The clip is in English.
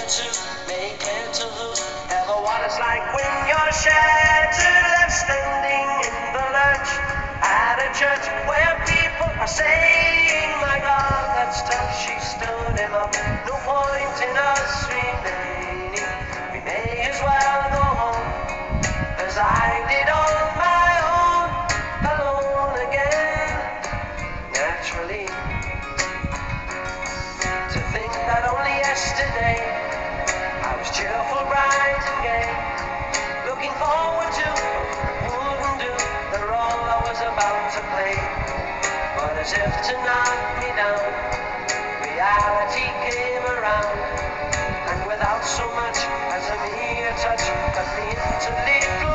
to make it to who ever what it's like when you're shattered, left standing in the lurch at a church where people are saying, my God, that's tough. She stood him up. No point in us remaining. We may as well go home as I did on my own, alone again. Naturally, to think that only yesterday I was cheerful, bright and gay, looking forward to wouldn't do the role I was about to play. But as if to knock me down, reality came around, and without so much as a mere touch, cut me into leaf